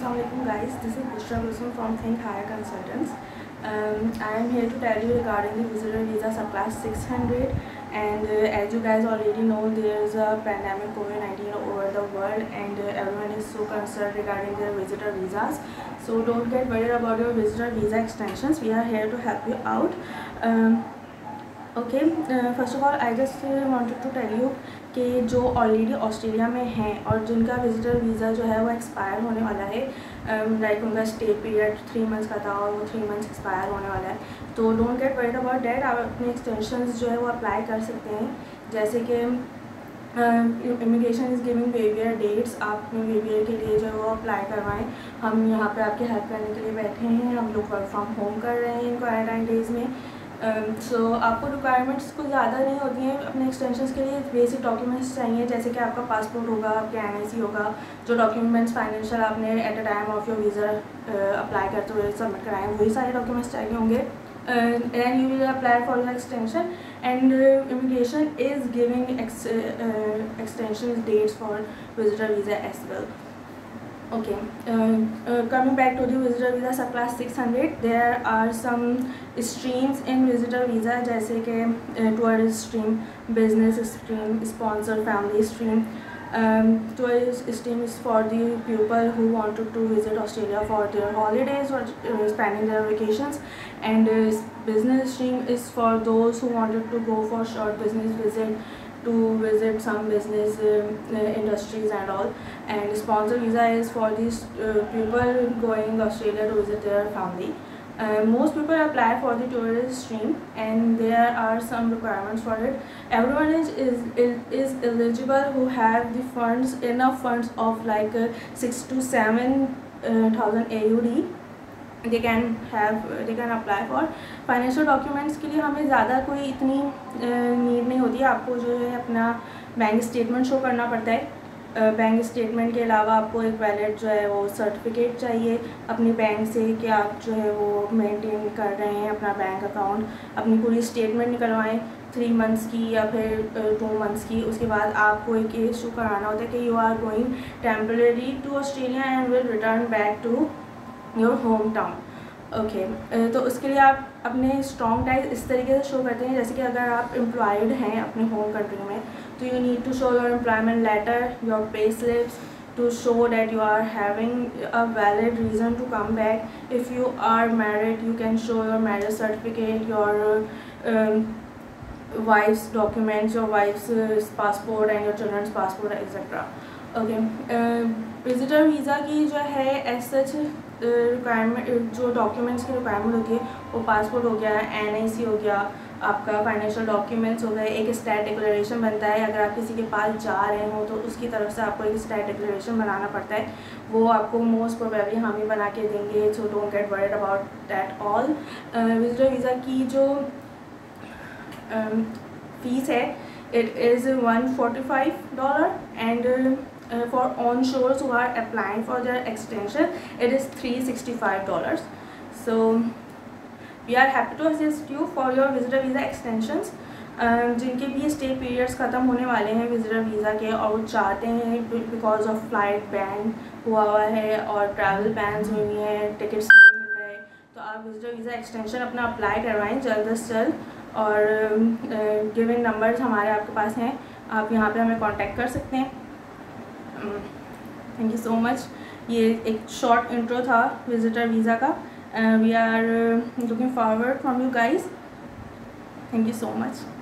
Assalamualaikum guys, this is Bushra Gulsum from Think Higher Consultants. I am here to tell you regarding the visitor visa subclass 600, and as you guys already know, there is a pandemic COVID-19 over the world, and everyone is so concerned regarding their visitor visas. So don't get worried about your visitor visa extensions. We are here to help you out. First of all, I just wanted to tell you कि जो already Australia में हैं और जिनका visitor visa जो है वो expire होने वाला है, लाइक उनका स्टे पीरियड 3 मंथ्स का था और वो 3 मंथ्स एक्सपायर होने वाला है, तो don't get worried about that. आप अपने एक्सटेंशंस जो है वो अप्लाई कर सकते हैं. जैसे कि immigration is giving waiver dates. आप अपने वेवियर के लिए जो है वो अप्लाई करवाएं. हम यहाँ पे आपकी हेल्प करने के लिए बैठे हैं. हम लोग वर्क फ्रॉम होम कर रहे हैं इन क्वारंटाइन डेज़ में. आपको रिक्वायरमेंट्स कुछ ज़्यादा नहीं होती हैं अपने एक्सटेंशंस के लिए. बेसिक डॉक्यूमेंट्स चाहिए, जैसे कि आपका पासपोर्ट होगा, आपके NIC होगा, जो डॉक्यूमेंट्स फाइनेंशियल आपने at a time of your visa apply करते हुए सबमिट कराएं, वही सारे डॉक्यूमेंट्स चाहिए होंगे. And you will apply for your extension, and immigration is giving extension dates for visitor visa as well. Coming back to the visitor visa subclass 600, there are some streams in visitor visa, जैसे कि tourist stream, business stream, sponsor family stream. Tourist stream is for the people who wanted to visit Australia for their holidays or spending their vacations, and business stream is for those who wanted to go for short business visit, to visit some business industries and all. And sponsor visa is for these people going Australia to visit their family. Most people apply for the tourist stream, and there are some requirements for it. Everyone is eligible who have the funds, enough funds of like 6 to 7,000 AUD. they can apply for. Financial documents के लिए हमें ज़्यादा कोई इतनी need नहीं होती है. आपको जो है अपना बैंक स्टेटमेंट शो करना पड़ता है. बैंक स्टेटमेंट के अलावा आपको एक वैलिड जो है वो सर्टिफिकेट चाहिए अपने बैंक से कि आप जो है वो मेंटेन कर रहे हैं अपना बैंक अकाउंट. अपनी पूरी स्टेटमेंट निकलवाएं 3 मंथ्स की या फिर 2 मंथ्स की. उसके बाद आपको एक इशू कराना होता है कि you are going temporary to Australia and will return back to your home town. तो उसके लिए आप अपने स्ट्रॉन्ग टाइज इस तरीके से शो करते हैं, जैसे कि अगर आप एम्प्लॉयड हैं अपने होम कंट्री में, तो you need to show your employment letter, your pay slips, to show that you are having a valid reason to come back. If you are married, you can show your marriage certificate, your wife's documents, your wife's passport and your children's passport, etc. Visitor visa की जो है as such requirement, जो documents की requirement होती है वो passport हो गया, NIC हो गया, आपका फाइनेंशियल डॉक्यूमेंट्स हो गए, एक स्टैट डिक्लेरेशन बनता है. अगर आप किसी के पास जा रहे हो तो उसकी तरफ से आपको एक स्टैट डिक्लेरेशन बनाना पड़ता है. वो आपको मोस्ट प्रोबेबली हम ही बना के देंगे, so don't get worried about that all. Visitor visa की जो फीस है it is $145, and for onshores who are applying for their extension it is $365. So we are happy to assist you for your visitor visa extensions. जिनके भी stay periods ख़त्म होने वाले हैं visitor visa के और वो चाहते हैं बिकॉज ऑफ फ्लाइट बैन हुआ है और ट्रैवल बैन्स हुई हैं, टिकट्स नहीं मिल रहे, तो आप विजिटर वीज़ा एक्सटेंशन अपना अप्लाई करवाएं जल्द से जल्द. और गिवन नंबर्स हमारे आपके पास हैं, आप यहाँ पे हमें कांटेक्ट कर सकते हैं. Thank you so much. ये एक शॉर्ट इंट्रो था विजिटर वीज़ा का. We are looking forward from you guys. Thank you so much.